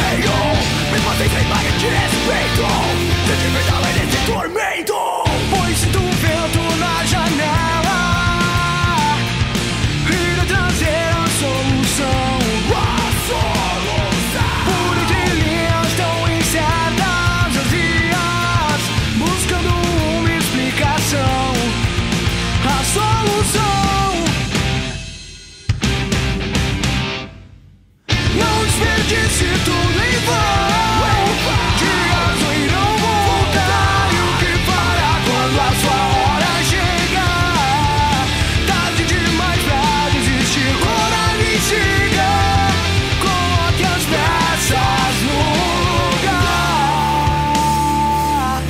anseio, mesmo assim sem marca de respeito. Sente final nesse tormento. Pois sinto o vento na janela e não trazer a solução. A solução. Por entre linhas tão incertas, vazias, buscando uma explicação. A solução. Não desperdice tudo em vão. Dias irão voltar. E o que fará quando a sua hora chegar? Tarde demais pra desistir. Coragem, siga. Coloque as peças no lugar.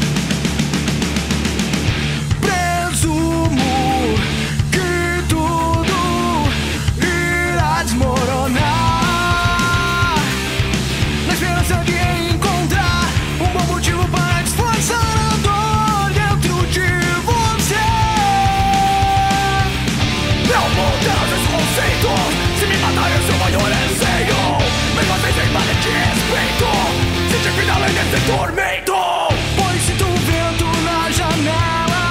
Presumo que tudo irá desmoronar, na esperança de encontrar um bom motivo para disfarçar a dor dentro de você. Não mudar os conceitos. Se me matar eu sou o maior anseio, mesmo assim sem marca de respeito. Sente final nesse tormento. Pois sinto o vento na janela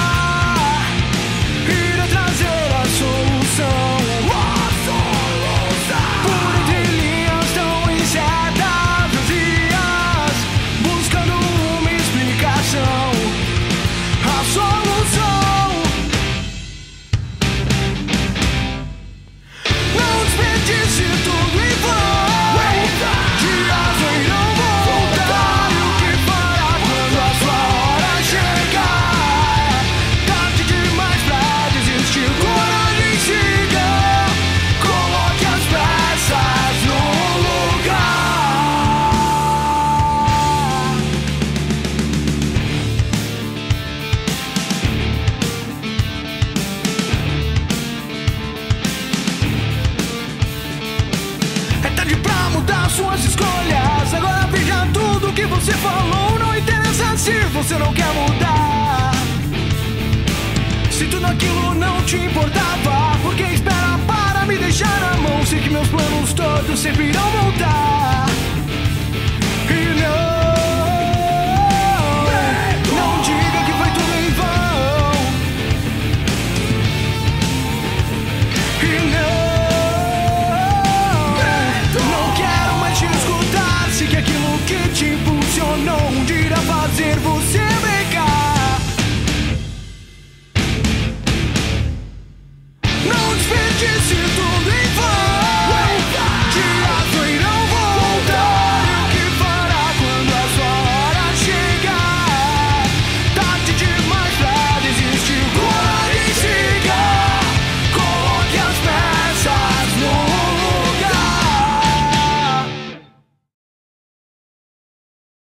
irá trazer a solução. A solução. Por entre linhas tão incertas, vazias, buscando uma explicação. A solução. Não desperdice tudo em vão. Dias irão voltar. E o que fará quando a sua hora chegar? Tarde demais pra desistir. Coragem, siga. Coloque as peças no lugar. É tarde pra mudar suas escolhas. Agora veja tudo que você falou. Não interessa se você não quer mudar. Se tudo aquilo não te importava, por que espera para me deixar na mão? Sei que meus planos todos sempre irão voltar. E não diga que foi tudo em vão. E não quero mais te escutar. Sei que aquilo que te impulsionou um dia irá fazer você bem.